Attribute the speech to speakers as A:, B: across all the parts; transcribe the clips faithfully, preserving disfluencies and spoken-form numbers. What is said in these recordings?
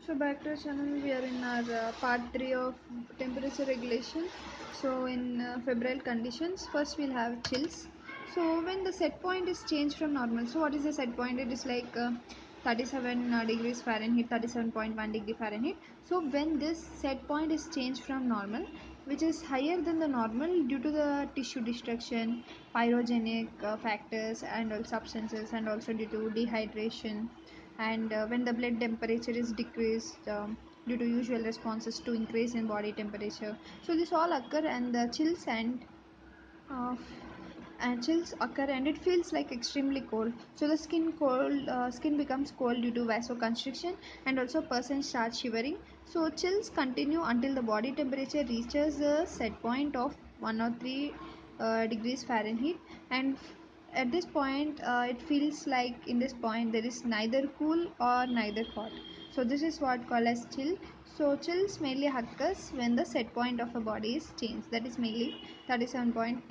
A: So back to our channel, we are in our uh, part three of temperature regulation. So in uh, febrile conditions, first we'll have chills. So when the set point is changed from normal, so what is the set point? It is like uh, thirty-seven uh, degrees Fahrenheit, thirty-seven point one degree Fahrenheit. So when this set point is changed from normal, which is higher than the normal due to the tissue destruction, pyrogenic uh, factors and all substances, and also due to dehydration, and uh, when the blood temperature is decreased um, due to usual responses to increase in body temperature. So this all occur, and the chills and uh, and chills occur, and it feels like extremely cold. So the skin cold uh, skin becomes cold due to vasoconstriction, and also person starts shivering. So chills continue until the body temperature reaches the set point of one hundred three uh, degrees Fahrenheit, and at this point uh, it feels like in this point there is neither cool or neither hot. So this is what called as chill. So chills mainly occurs when the set point of a body is changed, that is mainly thirty-seven point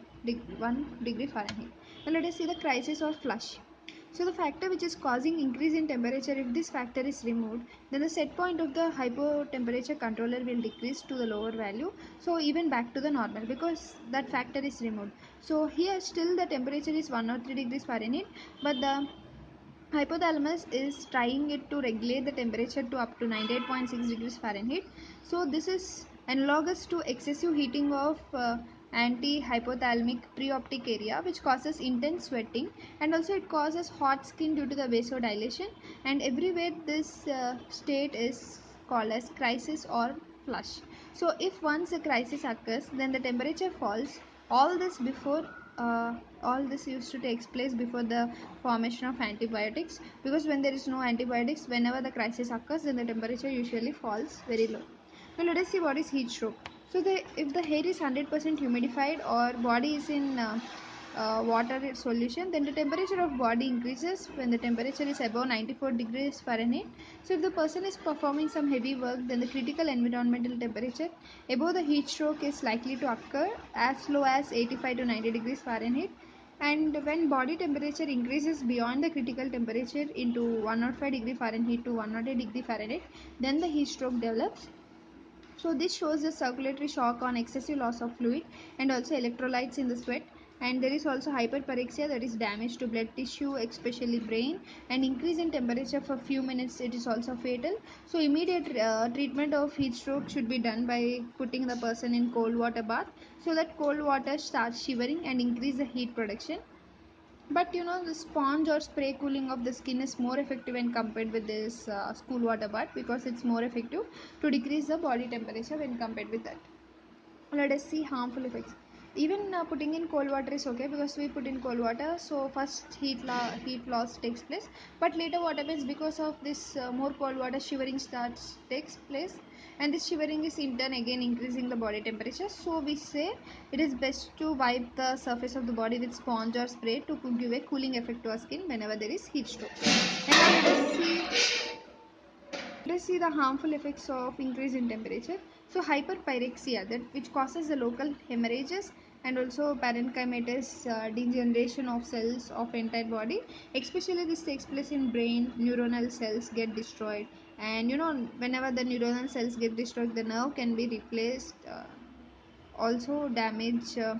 A: one degree Fahrenheit. Now let us see the crisis of flush. So the factor which is causing increase in temperature, if this factor is removed, then the set point of the hypotemperature controller will decrease to the lower value, so even back to the normal, because that factor is removed. So here still the temperature is one hundred three degrees Fahrenheit, but the hypothalamus is trying it to regulate the temperature to up to ninety-eight point six degrees Fahrenheit. So this is analogous to excessive heating of uh, anti-hypothalamic preoptic area, which causes intense sweating, and also it causes hot skin due to the vasodilation, and everywhere this uh, state is called as crisis or flush. So if once a crisis occurs, then the temperature falls. All this before uh, all this used to take place before the formation of antibiotics, because when there is no antibiotics, whenever the crisis occurs, then the temperature usually falls very low. Now let us see what is heat stroke. So the if the hair is one hundred percent humidified or body is in uh, uh, water solution, then the temperature of body increases when the temperature is above ninety-four degrees Fahrenheit. So if the person is performing some heavy work, then the critical environmental temperature above the heat stroke is likely to occur as low as eighty-five to ninety degrees Fahrenheit. And when body temperature increases beyond the critical temperature into one hundred five degree Fahrenheit to one hundred eight degree Fahrenheit, then the heat stroke develops. So this shows the circulatory shock on excessive loss of fluid and also electrolytes in the sweat. And there is also hyperpyrexia, that is damage to blood tissue, especially brain, and increase in temperature for few minutes, it is also fatal. So immediate uh, treatment of heat stroke should be done by putting the person in cold water bath, so that cold water starts shivering and increase the heat production. But you know, the sponge or spray cooling of the skin is more effective when compared with this uh, cool water bath, because it's more effective to decrease the body temperature when compared with that. Let us see harmful effects. Even uh, putting in cold water is okay, because we put in cold water, so first heat, lo- heat loss takes place, but later what happens, because of this uh, more cold water, shivering starts takes place, and this shivering is in turn again increasing the body temperature. So we say it is best to wipe the surface of the body with sponge or spray to give a cooling effect to our skin whenever there is heat stroke. And now let us see Let's see the harmful effects of increase in temperature. So hyperpyrexia, that which causes the local hemorrhages, and also parenchymatous uh, degeneration of cells of entire body. Especially this takes place in brain. Neuronal cells get destroyed, and you know, whenever the neuronal cells get destroyed, the nerve can be replaced. Uh, also damage. Uh,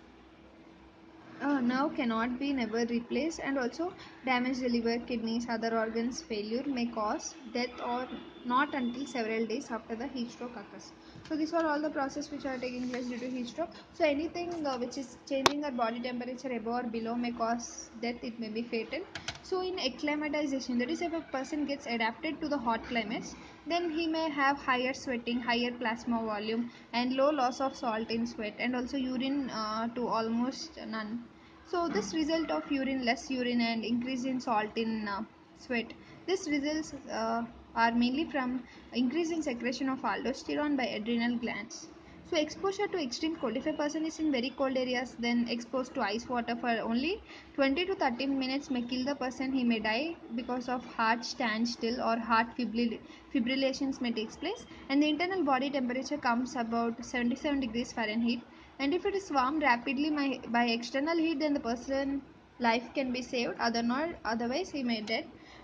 A: uh, nerve cannot be never replaced, and also damage the liver, kidneys, other organs. Failure may cause death or not until several days after the heat stroke occurs. So these are all the processes which are taking place due to heat stroke. So anything uh, which is changing our body temperature above or below may cause death, it may be fatal. So in acclimatization, that is, if a person gets adapted to the hot climates, then he may have higher sweating, higher plasma volume, and low loss of salt in sweat, and also urine uh, to almost none. So this result of urine, less urine, and increase in salt in uh, sweat. This results uh, are mainly from increase in secretion of aldosterone by adrenal glands. So exposure to extreme cold. If a person is in very cold areas, then exposed to ice water for only twenty to thirty minutes may kill the person. He may die because of heart standstill or heart fibril- fibrillations may take place. And the internal body temperature comes about seventy-seven degrees Fahrenheit. And if it is warmed rapidly by, by external heat, then the person life can be saved. Other not, otherwise he may dead.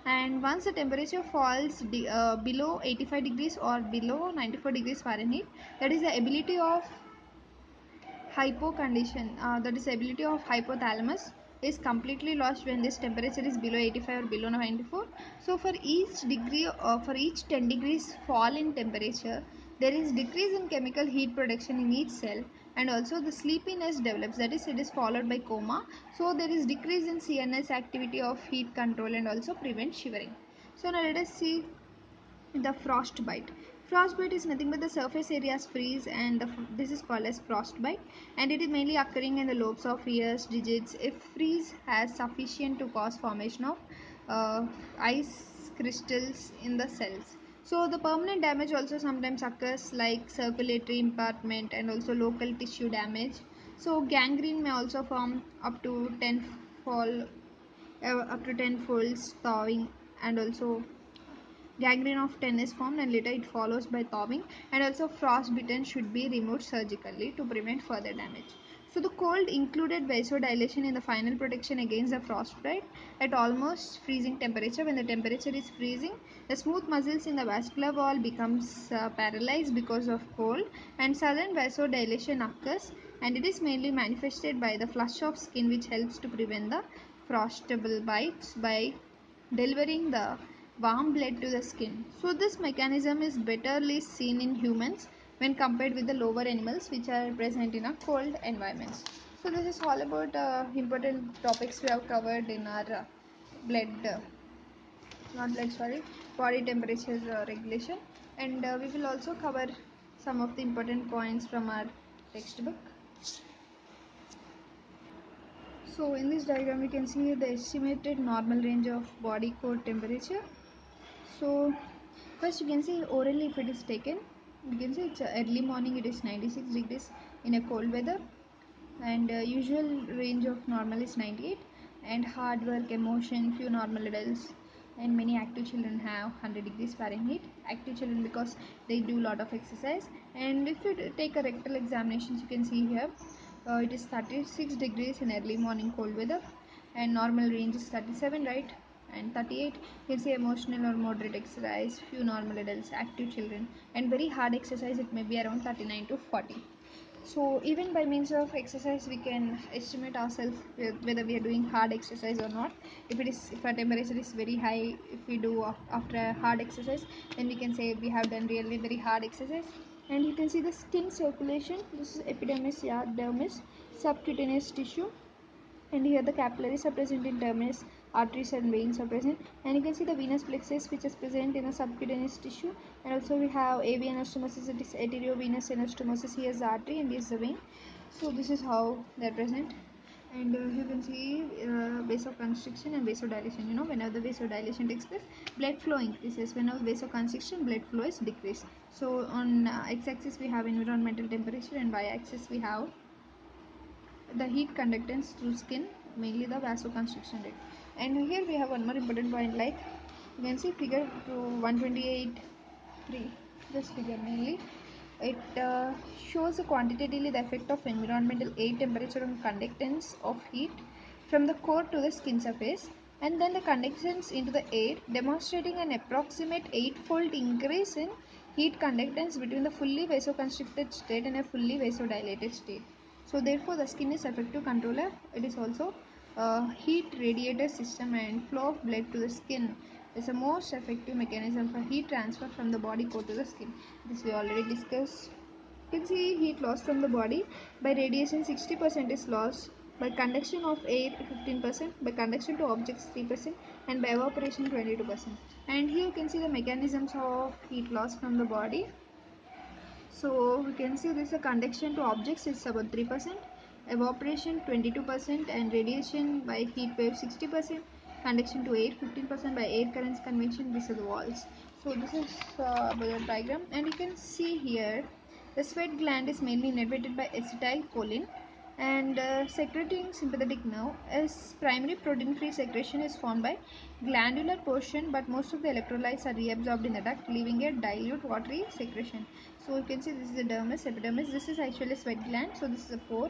A: And once the temperature falls de- uh, below eighty-five degrees or below ninety-four degrees Fahrenheit, that is the ability of hypo condition, uh, that is the ability of hypothalamus is completely lost when this temperature is below eighty-five or below ninety-four. So for each degree, uh, for each ten degrees fall in temperature, there is decrease in chemical heat production in each cell, and also the sleepiness develops, that is it is followed by coma. So there is decrease in C N S activity of heat control and also prevent shivering. So now let us see the frostbite. Frostbite is nothing but the surface areas freeze, and the, this is called as frostbite, and it is mainly occurring in the lobes of ears, digits. If freeze has sufficient to cause formation of uh, ice crystals in the cells. So the permanent damage also sometimes occurs, like circulatory impairment and also local tissue damage. So gangrene may also form up to ten fall uh, up to ten folds, thawing, and also gangrene of ten is formed, and later it follows by thawing, and also frostbitten should be removed surgically to prevent further damage. So the cold included vasodilation in the final protection against the frostbite at almost freezing temperature. When the temperature is freezing, the smooth muscles in the vascular wall becomes uh, paralyzed because of cold, and sudden vasodilation occurs, and it is mainly manifested by the flush of skin, which helps to prevent the frostable bites by delivering the warm blood to the skin. So this mechanism is betterly seen in humans when compared with the lower animals which are present in a cold environments. So this is all about uh, important topics we have covered in our uh, blood, uh, not blood, sorry, body temperature uh, regulation, and uh, we will also cover some of the important points from our textbook. So in this diagram we can see the estimated normal range of body core temperature. So first you can see orally, if it is taken, you can see it's uh, early morning it is ninety-six degrees in a cold weather, and uh, usual range of normal is ninety-eight, and hard work, emotion, few normal adults and many active children have one hundred degrees Fahrenheit. Active children because they do lot of exercise. And if you take a rectal examinations, you can see here uh, it is thirty-six degrees in early morning cold weather, and normal range is thirty-seven, right? And thirty-eight, you can see emotional or moderate exercise, few normal adults, active children, and very hard exercise it may be around thirty-nine to forty. So even by means of exercise we can estimate ourselves whether we are doing hard exercise or not. If it is, if our temperature is very high, if we do after a hard exercise, then we can say we have done really very hard exercise. And you can see the skin circulation. This is epidermis, yeah, dermis, subcutaneous tissue, and here the capillaries are present in terminus, arteries and veins are present, and you can see the venous plexus which is present in the subcutaneous tissue. And also we have A V anastomosis, it is arteriovenous anastomosis. Here is the artery and here is the vein. So this is how they are present. And uh, you can see uh, vasoconstriction and vasodilation. You know, whenever the vasodilation takes place, blood flow increases. Whenever vasoconstriction, blood flow is decreased. So on uh, x-axis we have environmental temperature, and y-axis we have the heat conductance through skin, mainly the vasoconstriction rate. And here we have one more important point, like you can see figure to one twenty-eight three. This figure mainly it uh, shows quantitatively the effect of environmental air temperature on conductance of heat from the core to the skin surface, and then the conductance into the air, demonstrating an approximate eight-fold increase in heat conductance between the fully vasoconstricted state and a fully vasodilated state. So therefore the skin is effective controller. It is also a heat radiator system, and flow of blood to the skin is the most effective mechanism for heat transfer from the body core to the skin. This we already discussed. You can see heat loss from the body by radiation sixty percent is lost, by conduction of air fifteen percent, by conduction to objects three percent, and by evaporation twenty-two percent. And here you can see the mechanisms of heat loss from the body. So we can see this, a conduction to objects is about three percent, evaporation twenty-two percent, and radiation by heat wave sixty percent, conduction to air fifteen percent by air currents convection. These are the walls. So this is uh, about the diagram, and you can see here the sweat gland is mainly innervated by acetylcholine and uh, secreting sympathetic nerve, as primary protein free secretion is formed by glandular portion, but most of the electrolytes are reabsorbed in the duct, leaving a dilute watery secretion. So you can see this is the dermis, epidermis. This is actually a sweat gland. So this is a pore,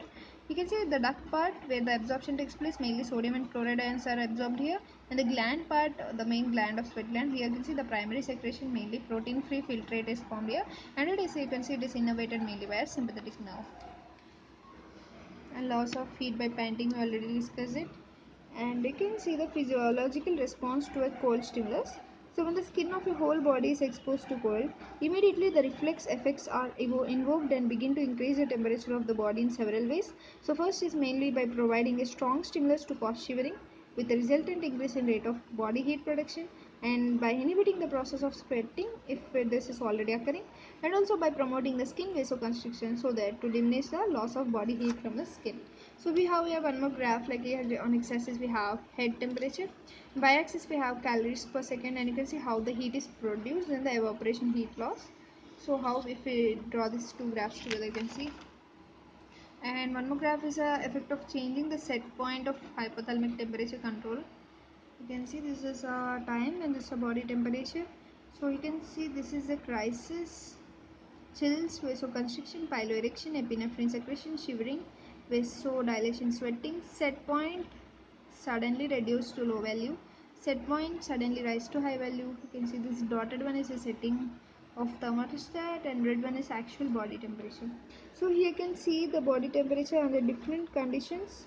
A: You can see the duct part where the absorption takes place, mainly sodium and chloride ions are absorbed here, and the gland part, the main gland of sweat gland, here you can see the primary secretion, mainly protein free filtrate is formed here, and it is, you can see it is innervated mainly by a sympathetic nerve. And loss of heat by panting, we already discussed it. And you can see the physiological response to a cold stimulus. So when the skin of your whole body is exposed to cold, immediately the reflex effects are invoked and begin to increase the temperature of the body in several ways. So first is mainly by providing a strong stimulus to cause shivering, with a resultant increase in rate of body heat production, and by inhibiting the process of sweating if this is already occurring, and also by promoting the skin vasoconstriction, so that to diminish the loss of body heat from the skin. So we have here one more graph, like here on x-axis we have head temperature, y-axis we have calories per second, and you can see how the heat is produced and the evaporation heat loss. So how, if we draw these two graphs together, you can see. And one more graph is a effect of changing the set point of hypothalamic temperature control. You can see this is a time and this is a body temperature. So you can see this is the crisis, chills, vasoconstriction, piloerection, epinephrine secretion, shivering, vasodilation, sweating, set point suddenly reduced to low value, set point suddenly rise to high value. You can see this dotted one is the setting of thermostat and red one is actual body temperature. So here you can see the body temperature under different conditions.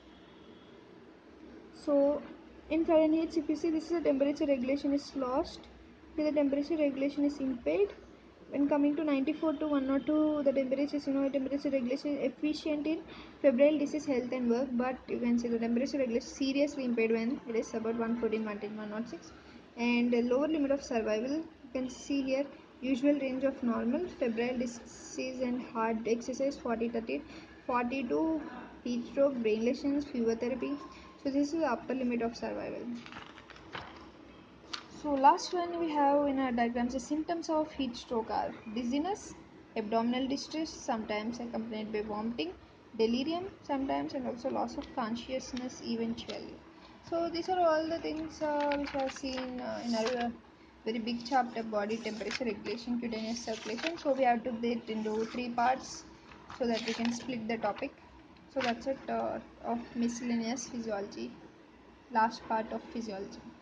A: So in Fahrenheit, if you see, this is the temperature regulation is lost, here the temperature regulation is impaired. When coming to ninety-four to one oh two, the temperature is, you know, temperature regulation is efficient in febrile disease, health and work, but you can see the temperature regulation is seriously impaired when it is about one fourteen, one ten, one oh six. And the lower limit of survival, you can see here, usual range of normal, febrile disease and hard exercise forty, thirty, forty-two, heat stroke, brain lesions, fever therapy. So this is the upper limit of survival. So last one we have in our diagrams, the symptoms of heat stroke are dizziness, abdominal distress, sometimes accompanied by vomiting, delirium sometimes, and also loss of consciousness eventually. So these are all the things uh, which are seen uh, in our uh, very big chapter, body temperature regulation, cutaneous circulation. So we have to do it into three parts so that we can split the topic. So that's it uh, of miscellaneous physiology, last part of physiology.